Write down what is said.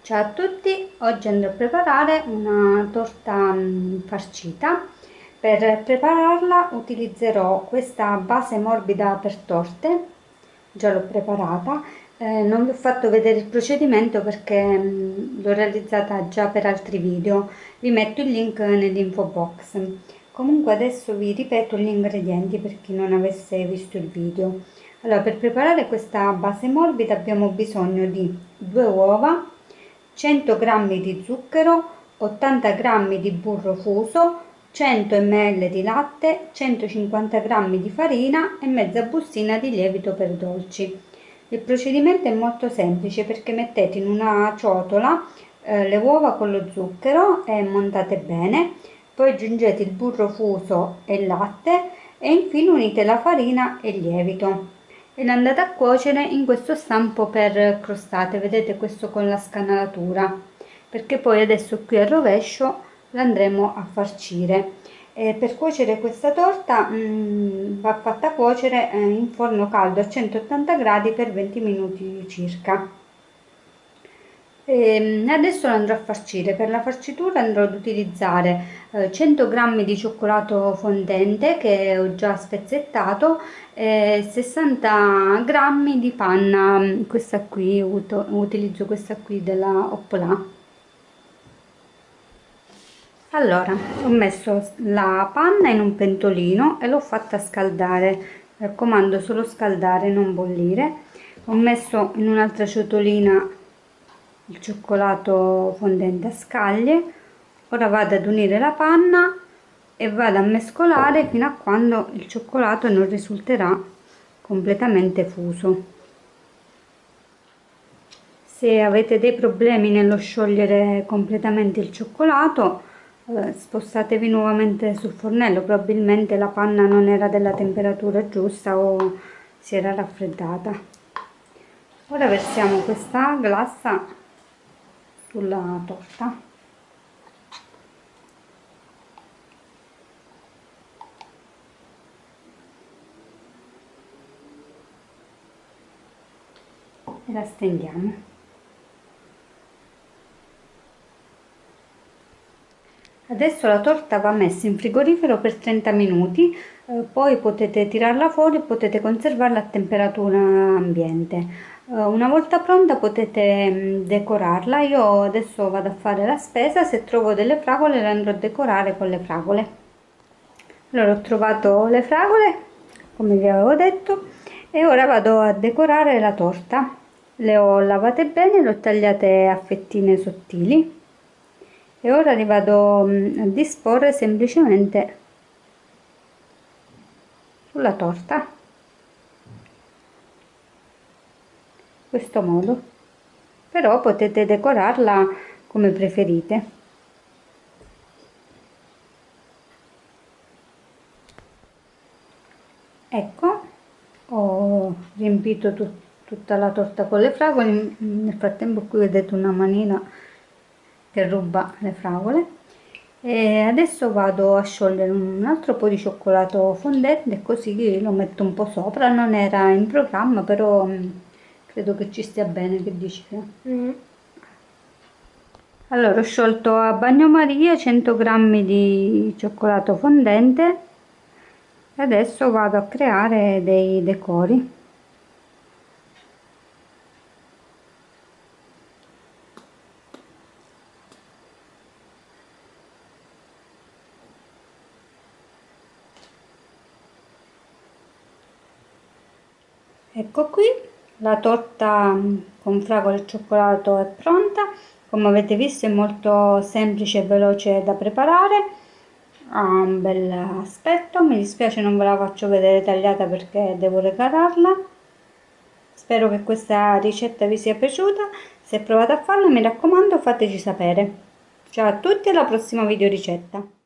Ciao a tutti, oggi andrò a preparare una torta farcita. Per prepararla utilizzerò questa base morbida per torte, già l'ho preparata. Non vi ho fatto vedere il procedimento perché l'ho realizzata già per altri video, vi metto il link nell'info box. Comunque adesso vi ripeto gli ingredienti per chi non avesse visto il video. Allora, per preparare questa base morbida abbiamo bisogno di 2 uova, 100 g di zucchero, 80 g di burro fuso, 100 ml di latte, 150 g di farina e mezza bustina di lievito per dolci. Il procedimento è molto semplice perché mettete in una ciotola le uova con lo zucchero e montate bene, poi aggiungete il burro fuso e il latte e infine unite la farina e il lievito e le andate a cuocere in questo stampo per crostate, vedete, questo con la scanalatura, perché poi adesso qui al rovescio l'andremo a farcire. Per cuocere questa torta va fatta cuocere in forno caldo a 180 gradi per 20 minuti circa. Adesso lo andrò a farcire. Per la farcitura andrò ad utilizzare 100 g di cioccolato fondente che ho già spezzettato, 60 g di panna, questa qui, utilizzo questa qui della Oppola. Allora, ho messo la panna in un pentolino e l'ho fatta scaldare, mi raccomando solo scaldare, non bollire. Ho messo in un'altra ciotolina il cioccolato fondente a scaglie. Ora vado ad unire la panna e vado a mescolare fino a quando il cioccolato non risulterà completamente fuso. Se avete dei problemi nello sciogliere completamente il cioccolato, spostatevi nuovamente sul fornello, probabilmente la panna non era della temperatura giusta o si era raffreddata. Ora versiamo questa glassa sulla torta. E la stendiamo. Adesso la torta va messa in frigorifero per 30 minuti, poi potete tirarla fuori e potete conservarla a temperatura ambiente. Una volta pronta potete decorarla. Io adesso vado a fare la spesa, se trovo delle fragole le andrò a decorare con le fragole. Allora ho trovato le fragole, come vi avevo detto, e ora vado a decorare la torta. Le ho lavate bene, le ho tagliate a fettine sottili e ora li vado a disporre semplicemente sulla torta, in questo modo. Però potete decorarla come preferite. Ecco, ho riempito tutta la torta con le fragole. Nel frattempo qui vedete una manina che ruba le fragole. E adesso vado a sciogliere un altro po' di cioccolato fondente, così lo metto un po' sopra. Non era in programma, però credo che ci stia bene. Che dici? Allora ho sciolto a bagnomaria 100 g di cioccolato fondente e adesso vado a creare dei decori. Ecco qui, la torta con fragole e cioccolato è pronta. Come avete visto è molto semplice e veloce da preparare, ha un bel aspetto. Mi dispiace non ve la faccio vedere tagliata perché devo regalarla. Spero che questa ricetta vi sia piaciuta. Se provate a farla, mi raccomando, fateci sapere. Ciao a tutti e alla prossima video ricetta.